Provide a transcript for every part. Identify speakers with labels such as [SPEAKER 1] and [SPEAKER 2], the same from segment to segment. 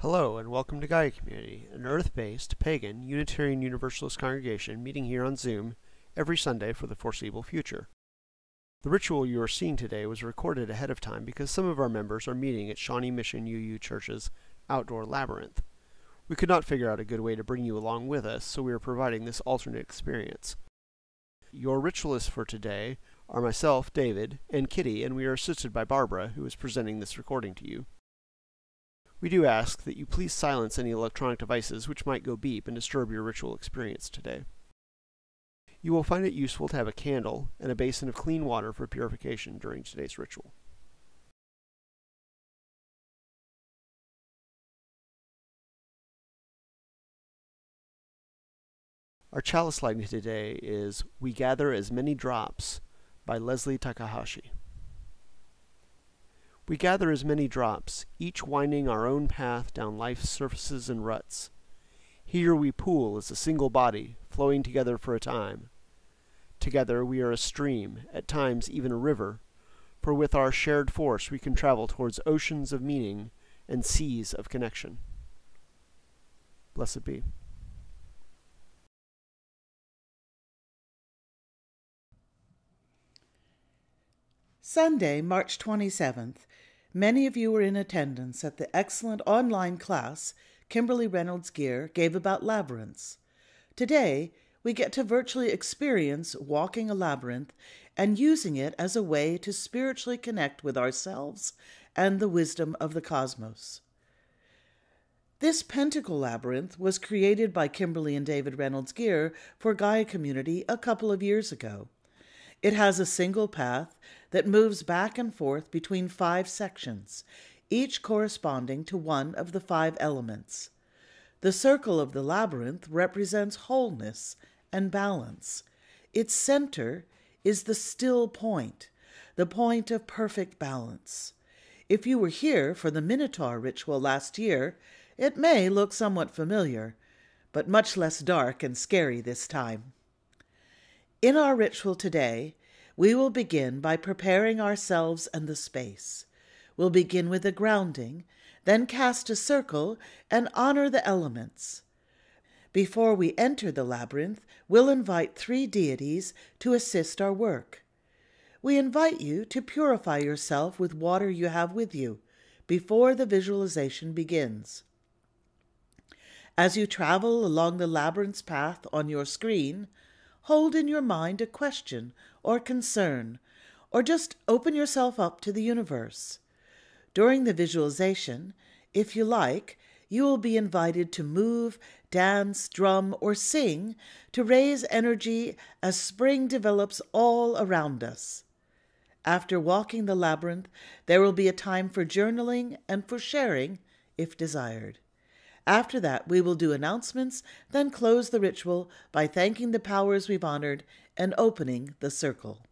[SPEAKER 1] Hello and welcome to Gaia Community, an Earth-based, pagan, Unitarian Universalist congregation meeting here on Zoom every Sunday for the foreseeable future. The ritual you are seeing today was recorded ahead of time because some of our members are meeting at Shawnee Mission UU Church's outdoor Labyrinth. We could not figure out a good way to bring you along with us, so we are providing this alternate experience. Your ritualists for today are myself, David, and Kitty, and we are assisted by Barbara, who is presenting this recording to you. We do ask that you please silence any electronic devices which might go beep and disturb your ritual experience today. You will find it useful to have a candle and a basin of clean water for purification during today's ritual. Our chalice lighting today is We Gather as Many Drops by Leslie Takahashi. We gather as many drops, each winding our own path down life's surfaces and ruts. Here we pool as a single body, flowing together for a time. Together we are a stream, at times even a river, for with our shared force we can travel towards oceans of meaning and seas of connection. Blessed be.
[SPEAKER 2] Sunday, March 27th. Many of you were in attendance at the excellent online class Kimberly Reynolds Gear gave about labyrinths. Today, we get to virtually experience walking a labyrinth and using it as a way to spiritually connect with ourselves and the wisdom of the cosmos. This pentacle labyrinth was created by Kimberly and David Reynolds Gear for Gaia Community a couple of years ago. It has a single path that moves back and forth between 5 sections, each corresponding to one of the 5 elements. The circle of the labyrinth represents wholeness and balance. Its center is the still point, the point of perfect balance. If you were here for the Minotaur ritual last year, it may look somewhat familiar, but much less dark and scary this time. In our ritual today, we will begin by preparing ourselves and the space. We'll begin with a grounding, then cast a circle and honor the elements. Before we enter the labyrinth, we'll invite 3 deities to assist our work. We invite you to purify yourself with water you have with you before the visualization begins. As you travel along the labyrinth's path on your screen, hold in your mind a question or concern, or just open yourself up to the universe. During the visualization, if you like, you will be invited to move, dance, drum, or sing to raise energy as spring develops all around us. After walking the labyrinth, there will be a time for journaling and for sharing, if desired. After that, we will do announcements, then close the ritual by thanking the powers we've honored and opening the circle.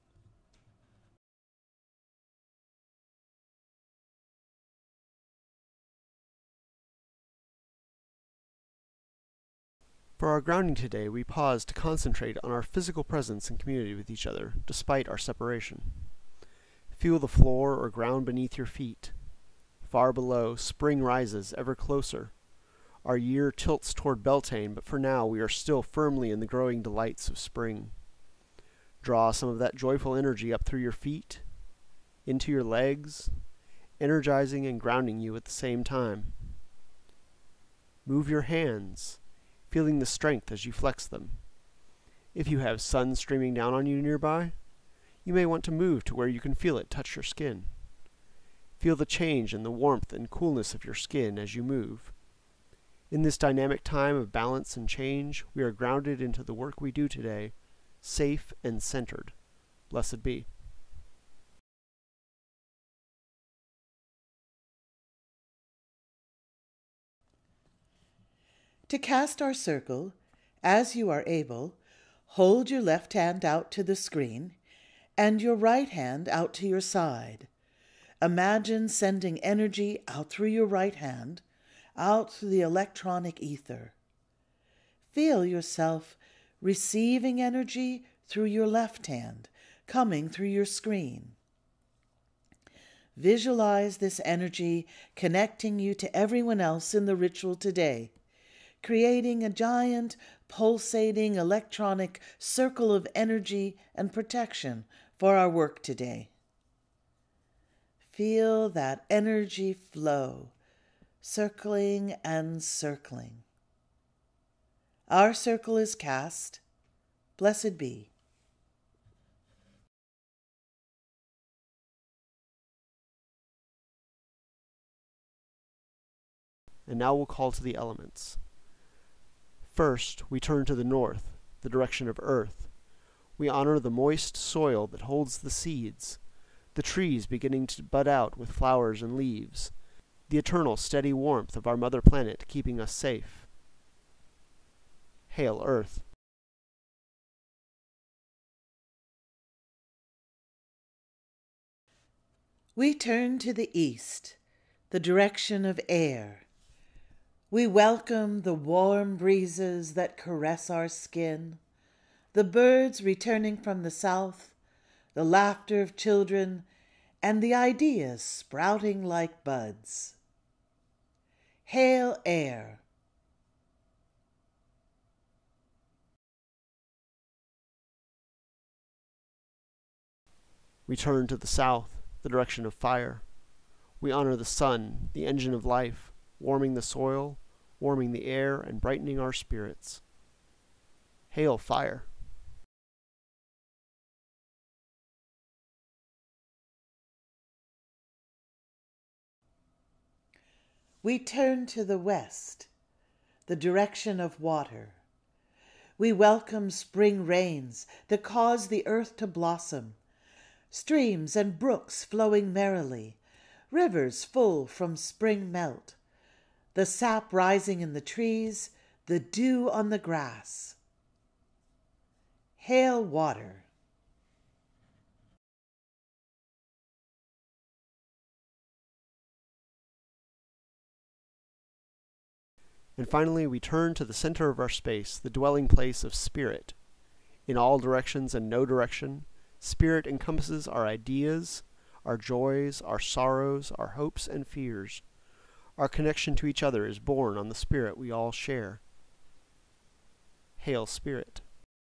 [SPEAKER 1] For our grounding today, we pause to concentrate on our physical presence and community with each other, despite our separation. Feel the floor or ground beneath your feet. Far below, spring rises ever closer. Our year tilts toward Beltane, but for now we are still firmly in the growing delights of spring. Draw some of that joyful energy up through your feet, into your legs, energizing and grounding you at the same time. Move your hands, feeling the strength as you flex them. If you have sun streaming down on you nearby, you may want to move to where you can feel it touch your skin. Feel the change in the warmth and coolness of your skin as you move. In this dynamic time of balance and change, we are grounded into the work we do today, safe and centered. Blessed be.
[SPEAKER 2] To cast our circle, as you are able, hold your left hand out to the screen and your right hand out to your side. Imagine sending energy out through your right hand, out through the electronic ether. Feel yourself receiving energy through your left hand, coming through your screen. Visualize this energy connecting you to everyone else in the ritual today, creating a giant, pulsating electronic circle of energy and protection for our work today. Feel that energy flow, circling and circling. Our circle is cast. Blessed be.
[SPEAKER 1] And now we'll call to the elements. First, we turn to the north, the direction of earth. We honor the moist soil that holds the seeds, the trees beginning to bud out with flowers and leaves, the eternal steady warmth of our mother planet keeping us safe. Hail, Earth.
[SPEAKER 2] We turn to the east, the direction of air. We welcome the warm breezes that caress our skin, the birds returning from the south, the laughter of children, and the ideas sprouting like buds. Hail, air.
[SPEAKER 1] We turn to the south, the direction of fire. We honor the sun, the engine of life, warming the soil, warming the air, and brightening our spirits. Hail, fire.
[SPEAKER 2] We turn to the west, the direction of water. We welcome spring rains that cause the earth to blossom, streams and brooks flowing merrily, rivers full from spring melt, the sap rising in the trees, the dew on the grass. Hail, water.
[SPEAKER 1] And finally, we turn to the center of our space, the dwelling place of spirit. In all directions and no direction, spirit encompasses our ideas, our joys, our sorrows, our hopes and fears. Our connection to each other is born on the spirit we all share. Hail, Spirit.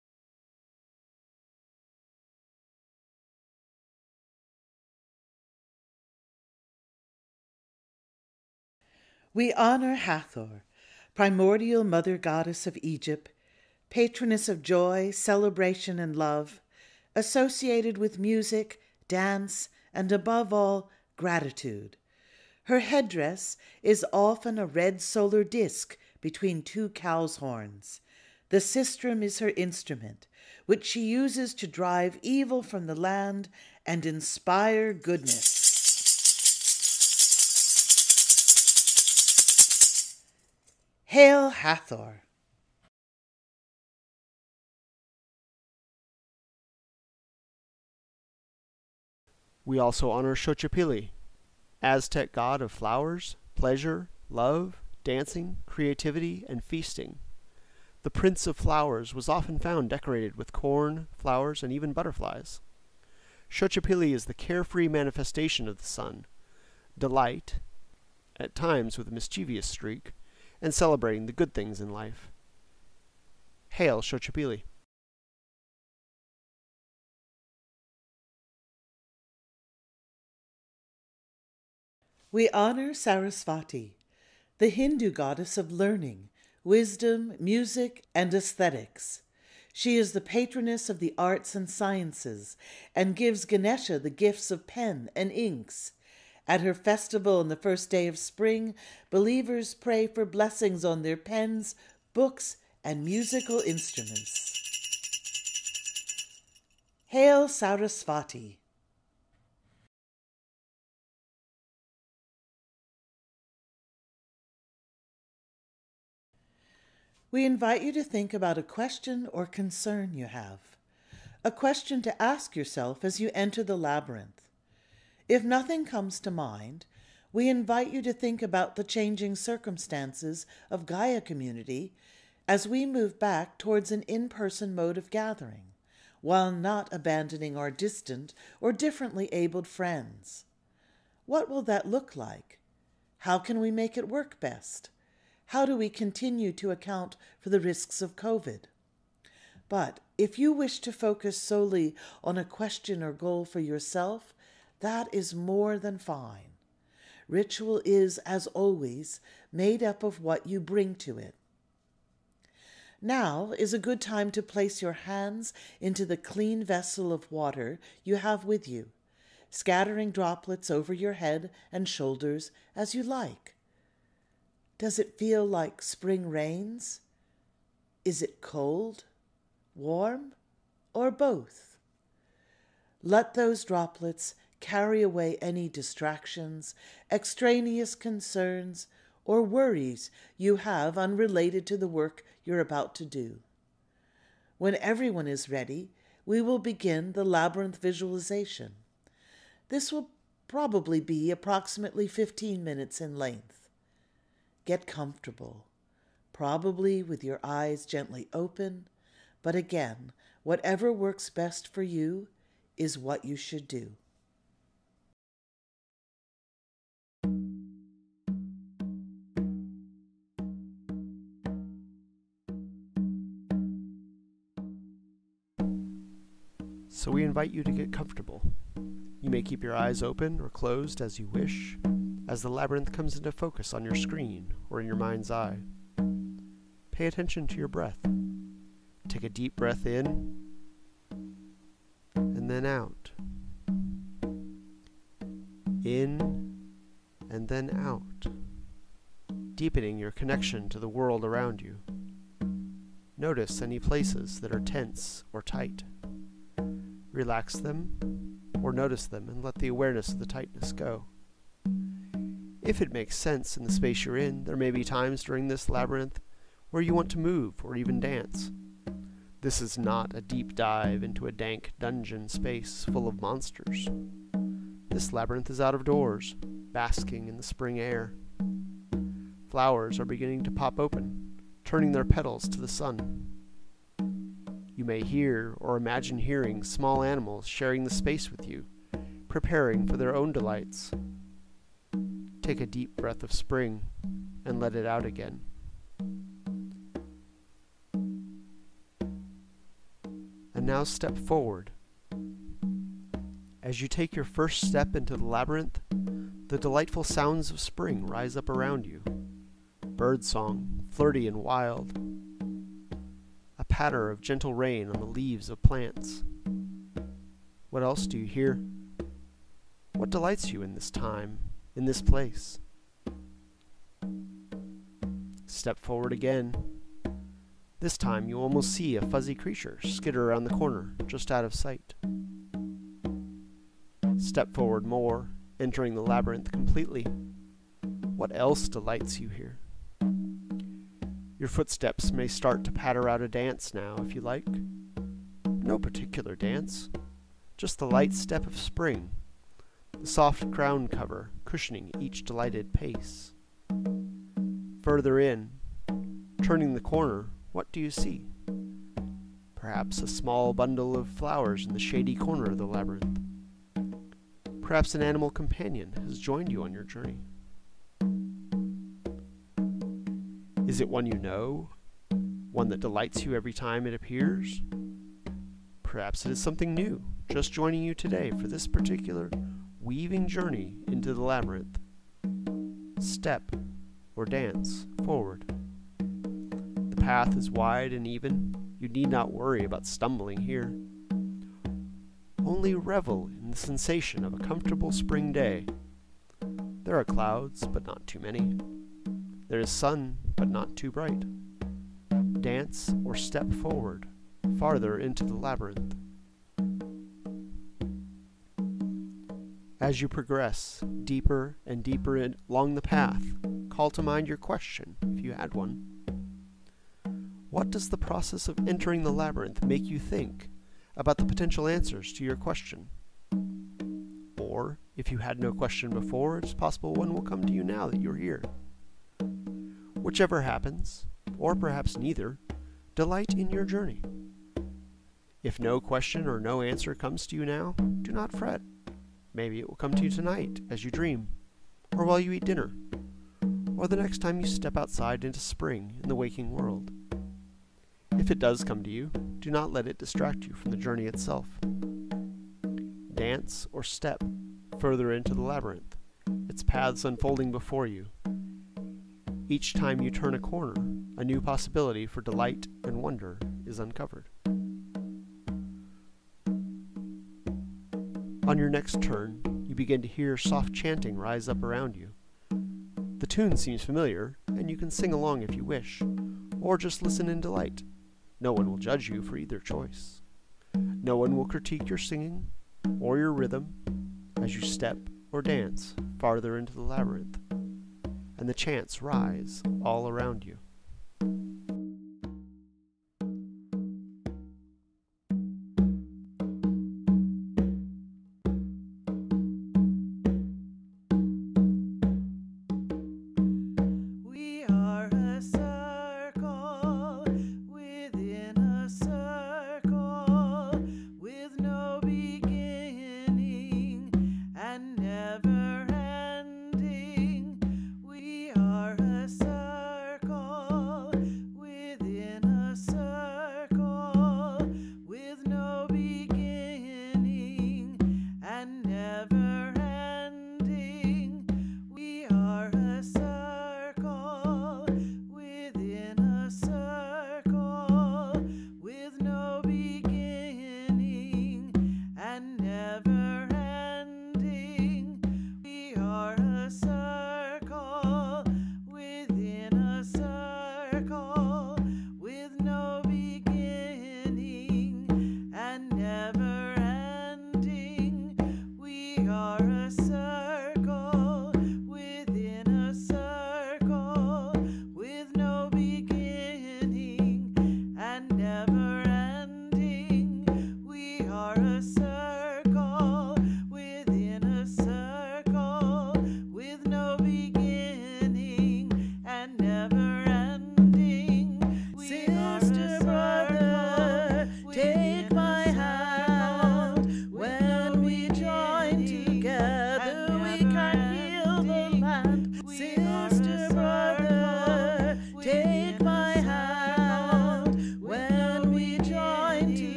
[SPEAKER 2] We honor Hathor, primordial mother goddess of Egypt, patroness of joy, celebration, and love, associated with music, dance, and above all, gratitude. Her headdress is often a red solar disk between two cow's horns. The sistrum is her instrument, which she uses to drive evil from the land and inspire goodness. Hail, Hathor!
[SPEAKER 1] We also honor Xochipilli, Aztec god of flowers, pleasure, love, dancing, creativity, and feasting. The Prince of Flowers was often found decorated with corn, flowers, and even butterflies. Xochipilli is the carefree manifestation of the sun, delight, at times with a mischievous streak, and celebrating the good things in life. Hail, Xochipilli.
[SPEAKER 2] We honor Sarasvati, the Hindu goddess of learning, wisdom, music, and aesthetics. She is the patroness of the arts and sciences and gives Ganesha the gifts of pen and inks. At her festival on the first day of spring, believers pray for blessings on their pens, books, and musical instruments. Hail, Sarasvati! We invite you to think about a question or concern you have, a question to ask yourself as you enter the labyrinth. If nothing comes to mind, we invite you to think about the changing circumstances of Gaia community as we move back towards an in-person mode of gathering, while not abandoning our distant or differently abled friends. What will that look like? How can we make it work best? How do we continue to account for the risks of COVID? But if you wish to focus solely on a question or goal for yourself, that is more than fine. Ritual is, as always, made up of what you bring to it. Now is a good time to place your hands into the clean vessel of water you have with you, scattering droplets over your head and shoulders as you like. Does it feel like spring rains? Is it cold, warm, or both? Let those droplets carry away any distractions, extraneous concerns, or worries you have unrelated to the work you're about to do. When everyone is ready, we will begin the Labyrinth visualization. This will probably be approximately 15 minutes in length. Get comfortable, probably with your eyes gently open, but again, whatever works best for you is what you should do.
[SPEAKER 1] So we invite you to get comfortable. You may keep your eyes open or closed as you wish, as the labyrinth comes into focus on your screen or in your mind's eye. Pay attention to your breath. Take a deep breath in, and then out. In, and then out, deepening your connection to the world around you. Notice any places that are tense or tight. Relax them, or notice them and let the awareness of the tightness go. If it makes sense in the space you're in, there may be times during this labyrinth where you want to move or even dance. This is not a deep dive into a dank dungeon space full of monsters. This labyrinth is out of doors, basking in the spring air. Flowers are beginning to pop open, turning their petals to the sun. You may hear or imagine hearing small animals sharing the space with you, preparing for their own delights. Take a deep breath of spring and let it out again. And now step forward. As you take your first step into the labyrinth, the delightful sounds of spring rise up around you. Birdsong, flirty and wild. A patter of gentle rain on the leaves of plants. What else do you hear? What delights you in this time, in this place? Step forward again. This time you almost see a fuzzy creature skitter around the corner, just out of sight. Step forward more, entering the labyrinth completely. What else delights you here? Your footsteps may start to patter out a dance now, if you like. No particular dance, just the light step of spring, the soft ground cover cushioning each delighted pace. Further in, turning the corner, what do you see? Perhaps a small bundle of flowers in the shady corner of the labyrinth. Perhaps an animal companion has joined you on your journey. Is it one you know? One that delights you every time it appears? Perhaps it is something new, just joining you today for this particular weaving journey into the labyrinth. Step or dance forward. The path is wide and even. You need not worry about stumbling here. Only revel in the sensation of a comfortable spring day. There are clouds, but not too many. There is sun, but not too bright. Dance or step forward, farther into the labyrinth. As you progress deeper and deeper along the path, call to mind your question, if you had one. What does the process of entering the labyrinth make you think about the potential answers to your question? Or, if you had no question before, it's possible one will come to you now that you're here. Whichever happens, or perhaps neither, delight in your journey. If no question or no answer comes to you now, do not fret. Maybe it will come to you tonight as you dream, or while you eat dinner, or the next time you step outside into spring in the waking world. If it does come to you, do not let it distract you from the journey itself. Dance or step further into the labyrinth, its paths unfolding before you. Each time you turn a corner, a new possibility for delight and wonder is uncovered. On your next turn, you begin to hear soft chanting rise up around you. The tune seems familiar, and you can sing along if you wish, or just listen in delight. No one will judge you for either choice. No one will critique your singing or your rhythm as you step or dance farther into the labyrinth, and the chants rise all around you.
[SPEAKER 2] Never ending, we are a circle.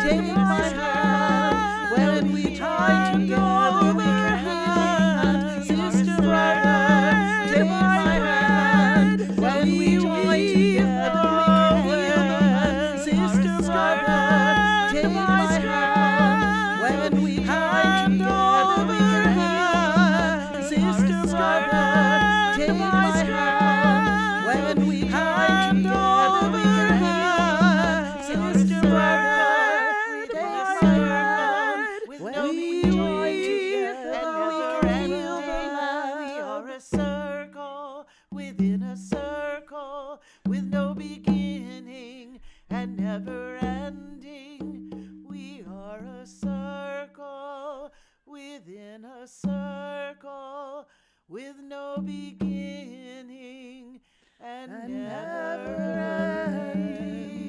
[SPEAKER 2] take my hand. When we tie together, we can. Sister, brother, take my hand. When we tie together, we can. Sister, brother, take my hand. When we tie together, we can. Sister, brother, take my hand. When we tie together, we can. Sister, brother, take my hand. When we tie together, we can. We are a circle within a circle, with no beginning and never ending. We are a circle within a circle, with no beginning and never ending.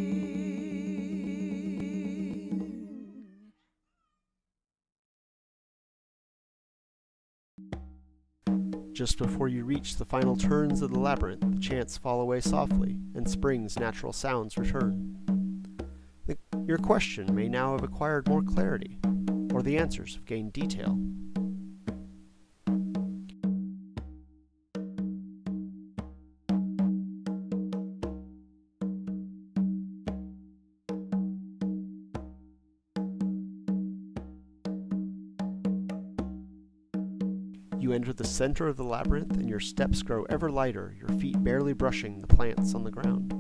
[SPEAKER 1] Just before you reach the final turns of the labyrinth, the chants fall away softly, and spring's natural sounds return. Your question may now have acquired more clarity, or the answers have gained detail. You enter the center of the labyrinth, and your steps grow ever lighter, your feet barely brushing the plants on the ground.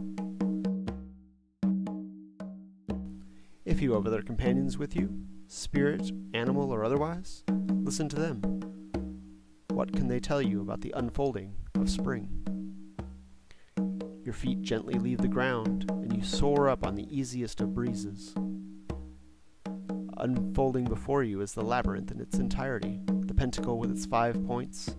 [SPEAKER 1] If you have other companions with you, spirit, animal, or otherwise, listen to them. What can they tell you about the unfolding of spring? Your feet gently leave the ground, and you soar up on the easiest of breezes. Unfolding before you is the labyrinth in its entirety, the pentacle with its 5 points.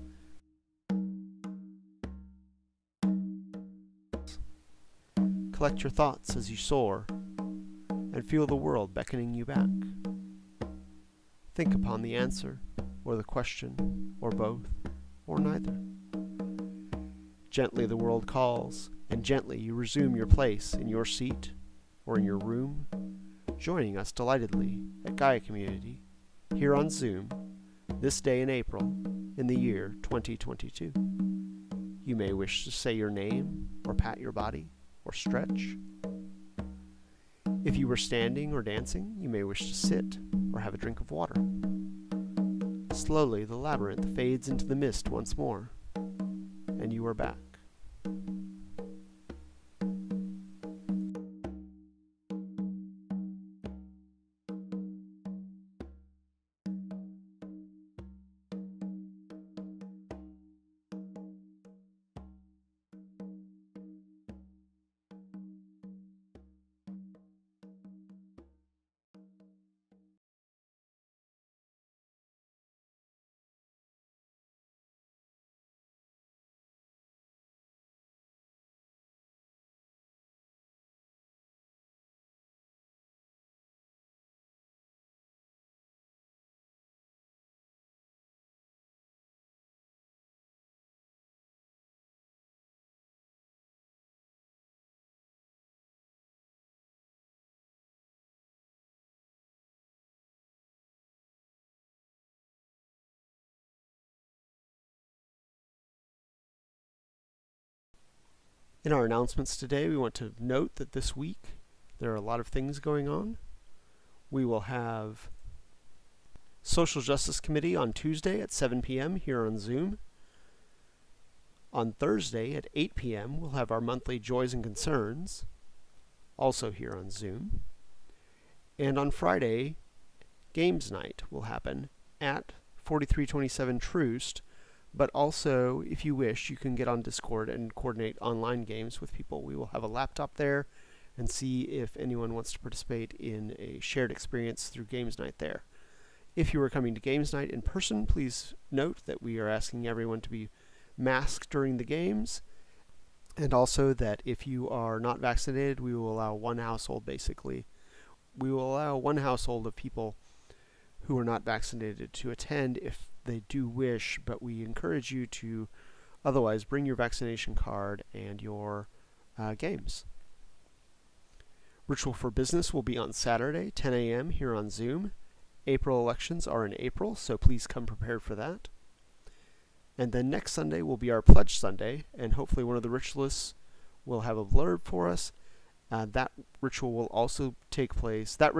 [SPEAKER 1] Collect your thoughts as you soar, and feel the world beckoning you back. Think upon the answer, or the question, or both, or neither. Gently the world calls, and gently you resume your place in your seat, or in your room, joining us delightedly at Gaia Community, here on Zoom, this day in April, in the year 2022. You may wish to say your name, or pat your body, or stretch. If you were standing or dancing, you may wish to sit, or have a drink of water. Slowly the labyrinth fades into the mist once more, and you are back. In our announcements today, we want to note that this week there are a lot of things going on. We will have Social Justice Committee on Tuesday at 7 p.m. here on Zoom. On Thursday at 8 p.m. we'll have our monthly Joys and Concerns, also here on Zoom. And on Friday, Games Night will happen at 4327 Troost. But also, if you wish, you can get on Discord and coordinate online games with people. We will have a laptop there and see if anyone wants to participate in a shared experience through Games Night there. If you are coming to Games Night in person, please note that we are asking everyone to be masked during the games, and also that if you are not vaccinated, we will allow one household, basically. We will allow one household of people who are not vaccinated to attend if they do wish, but we encourage you to otherwise bring your vaccination card and your games. Ritual for Business will be on Saturday, 10 a.m. here on Zoom. April elections are in April, so please come prepared for that. And then next Sunday will be our Pledge Sunday, and hopefully one of the ritualists will have a blurb for us. That ritual will take place at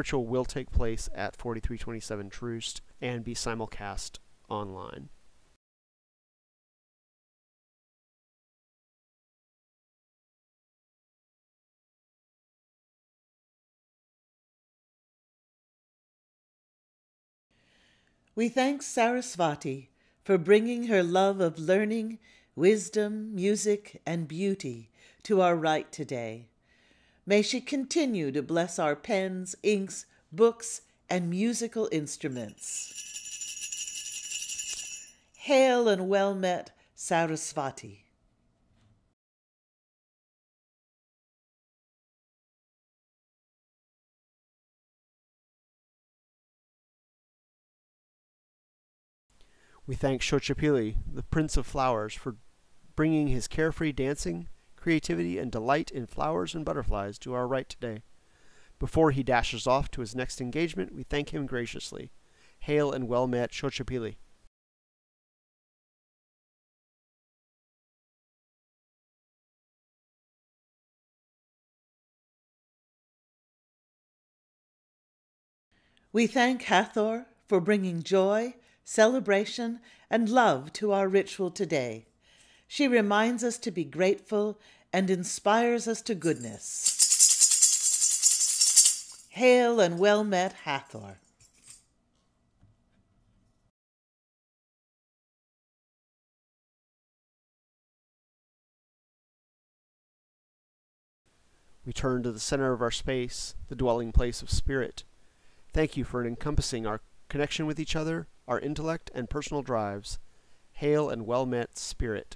[SPEAKER 1] 4327 Troost and be simulcast online.
[SPEAKER 2] We thank Sarasvati for bringing her love of learning, wisdom, music, and beauty to our right today. May she continue to bless our pens, inks, books, and musical instruments. Hail and well met, Sarasvati.
[SPEAKER 1] We thank Xochipilli, the Prince of Flowers, for bringing his carefree dancing, creativity, and delight in flowers and butterflies to our right today. Before he dashes off to his next engagement, we thank him graciously. Hail and well met, Xochipilli.
[SPEAKER 2] We thank Hathor for bringing joy, celebration, and love to our ritual today. She reminds us to be grateful and inspires us to goodness. Hail and well met, Hathor.
[SPEAKER 1] We turn to the center of our space, the dwelling place of spirit. Thank you for encompassing our connection with each other, our intellect, and personal drives. Hail and well met, Spirit.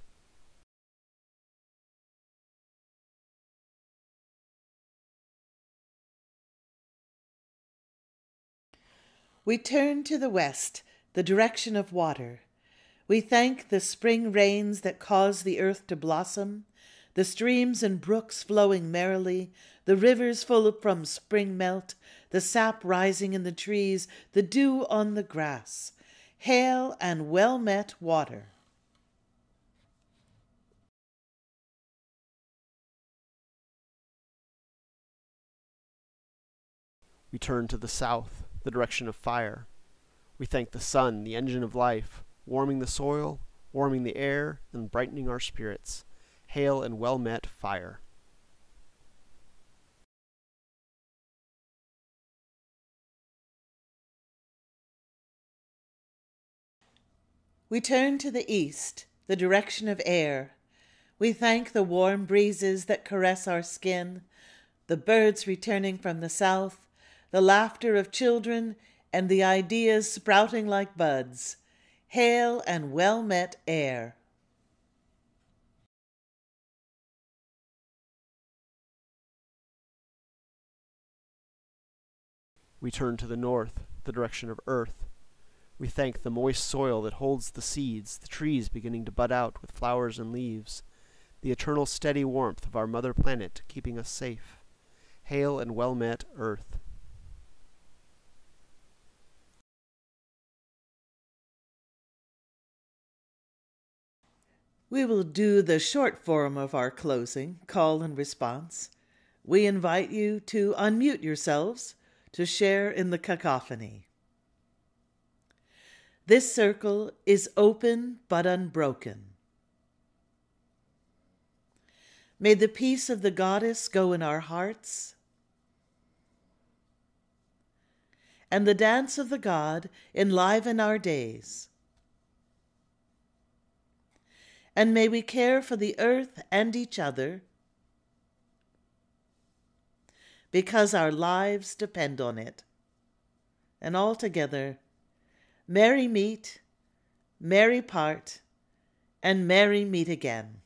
[SPEAKER 2] We turn to the west, the direction of water. We thank the spring rains that cause the earth to blossom, the streams and brooks flowing merrily, the rivers full from spring melt, the sap rising in the trees, the dew on the grass. Hail and well met, water.
[SPEAKER 1] We turn to the south, the direction of fire. We thank the sun, the engine of life, warming the soil, warming the air, and brightening our spirits. Hail and well met, fire.
[SPEAKER 2] We turn to the east, the direction of air. We thank the warm breezes that caress our skin, the birds returning from the south, the laughter of children, and the ideas sprouting like buds. Hail and well met, air.
[SPEAKER 1] We turn to the north, the direction of earth. We thank the moist soil that holds the seeds, the trees beginning to bud out with flowers and leaves, the eternal steady warmth of our mother planet keeping us safe. Hail and well met, earth.
[SPEAKER 2] We will do the short form of our closing, call and response. We invite you to unmute yourselves to share in the cacophony. This circle is open but unbroken. May the peace of the goddess go in our hearts, and the dance of the god enliven our days. And may we care for the earth and each other, because our lives depend on it. And all together, merry meet, merry part, and merry meet again.